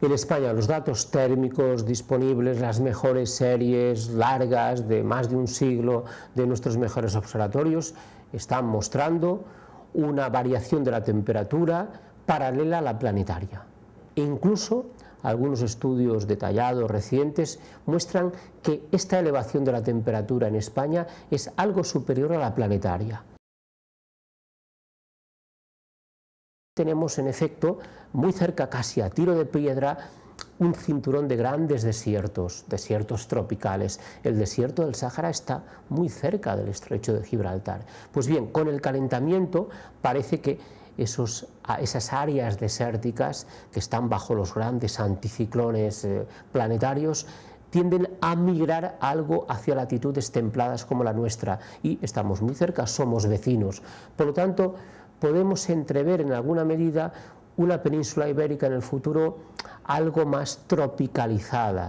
En España los datos térmicos disponibles, las mejores series largas de más de un siglo de nuestros mejores observatorios están mostrando una variación de la temperatura paralela a la planetaria. E incluso algunos estudios detallados recientes muestran que esta elevación de la temperatura en España es algo superior a la planetaria. Tenemos en efecto muy cerca, casi a tiro de piedra, un cinturón de grandes desiertos tropicales. El desierto del Sáhara está muy cerca del estrecho de Gibraltar. Pues bien, con el calentamiento parece que esas áreas desérticas que están bajo los grandes anticiclones planetarios tienden a migrar algo hacia latitudes templadas como la nuestra, y estamos muy cerca, somos vecinos. Por lo tanto, podemos entrever en alguna medida una península ibérica en el futuro algo más tropicalizada.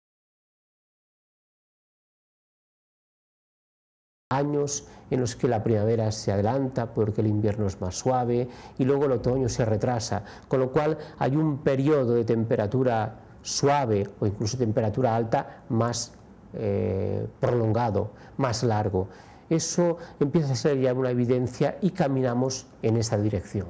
Años en los que la primavera se adelanta porque el invierno es más suave y luego el otoño se retrasa, con lo cual hay un periodo de temperatura suave o incluso temperatura alta más prolongado, más largo. Eso empieza a ser ya una evidencia y caminamos en esa dirección.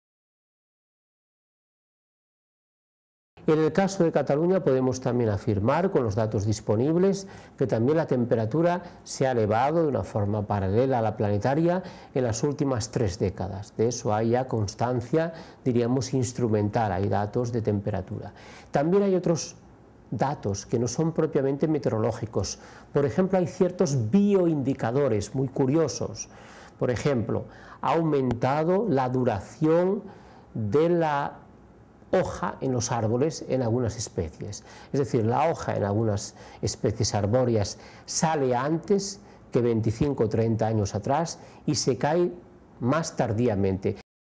En el caso de Cataluña podemos también afirmar, con los datos disponibles, que también la temperatura se ha elevado de una forma paralela a la planetaria en las últimas 3 décadas. De eso hay ya constancia, diríamos, instrumental, hay datos de temperatura. También hay otros datos que no son propiamente meteorológicos. Por ejemplo, hay ciertos bioindicadores muy curiosos. Por ejemplo, ha aumentado la duración de la hoja en los árboles en algunas especies. Es decir, la hoja en algunas especies arbóreas sale antes que 25 o 30 años atrás y se cae más tardíamente.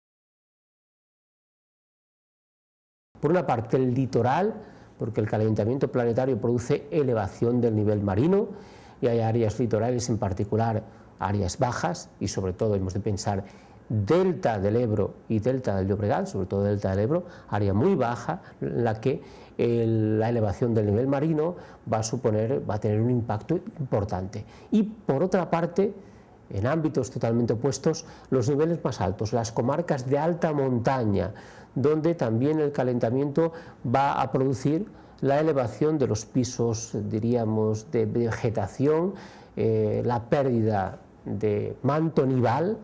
Por una parte, el litoral, porque el calentamiento planetario produce elevación del nivel marino y hay áreas litorales, en particular áreas bajas, y sobre todo hemos de pensar delta del Ebro y delta del Llobregat, sobre todo delta del Ebro, área muy baja, en la que la elevación del nivel marino va a tener un impacto importante. Y por otra parte, en ámbitos totalmente opuestos, los niveles más altos, las comarcas de alta montaña, donde también el calentamiento va a producir la elevación de los pisos, diríamos, de vegetación, la pérdida de manto nival.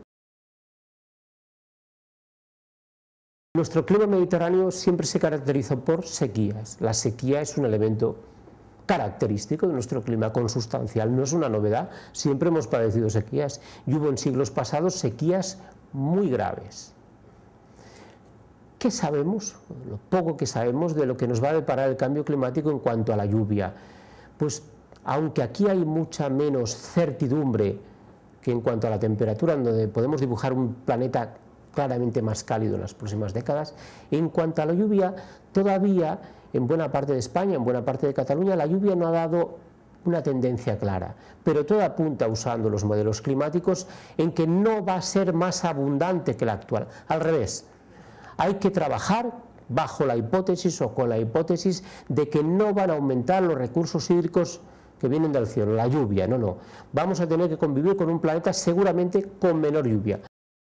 Nuestro clima mediterráneo siempre se caracterizó por sequías. La sequía es un elemento característico de nuestro clima, consustancial, no es una novedad, siempre hemos padecido sequías y hubo en siglos pasados sequías muy graves. ¿Qué sabemos? Lo poco que sabemos de lo que nos va a deparar el cambio climático en cuanto a la lluvia. Pues aunque aquí hay mucha menos certidumbre que en cuanto a la temperatura, donde podemos dibujar un planeta claramente más cálido en las próximas décadas, en cuanto a la lluvia, todavía en buena parte de España, en buena parte de Cataluña, la lluvia no ha dado una tendencia clara, pero todo apunta, usando los modelos climáticos, en que no va a ser más abundante que la actual. Al revés, hay que trabajar bajo la hipótesis o con la hipótesis de que no van a aumentar los recursos hídricos que vienen del cielo, la lluvia, no. Vamos a tener que convivir con un planeta seguramente con menor lluvia.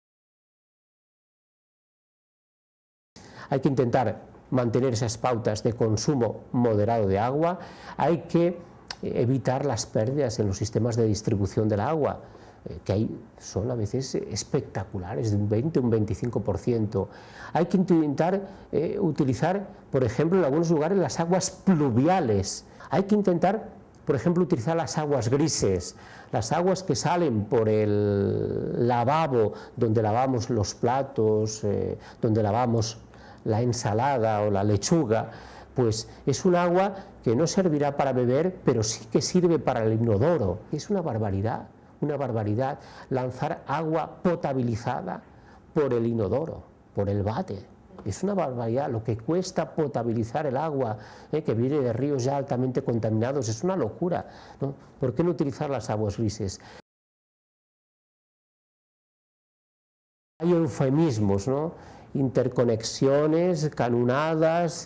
Hay que intentar mantener esas pautas de consumo moderado de agua, hay que evitar las pérdidas en los sistemas de distribución del agua, que son a veces espectaculares, de un 20 o un 25%. Hay que intentar utilizar, por ejemplo, en algunos lugares las aguas pluviales. Hay que intentar, por ejemplo, utilizar las aguas grises, las aguas que salen por el lavabo, donde lavamos los platos, donde lavamos la ensalada o la lechuga, pues es un agua que no servirá para beber, pero sí que sirve para el inodoro. Es una barbaridad lanzar agua potabilizada por el inodoro, por el váter. Es una barbaridad lo que cuesta potabilizar el agua que viene de ríos ya altamente contaminados, es una locura, ¿no? ¿Por qué no utilizar las aguas grises? Hay eufemismos, ¿no? interconexiones, canunadas,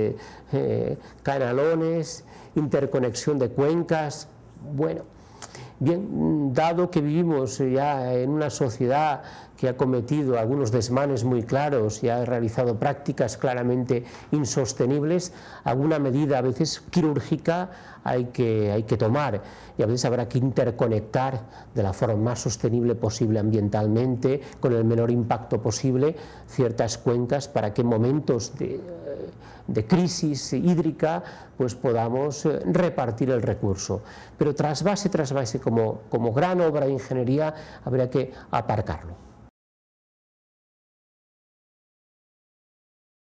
canalones, interconexión de cuencas. Bueno, bien, dado que vivimos ya en una sociedad que ha cometido algunos desmanes muy claros y ha realizado prácticas claramente insostenibles, alguna medida a veces quirúrgica hay que tomar, y a veces habrá que interconectar de la forma más sostenible posible ambientalmente, con el menor impacto posible, ciertas cuencas para que en momentos de crisis hídrica pues podamos repartir el recurso. Pero trasvase como gran obra de ingeniería habría que aparcarlo.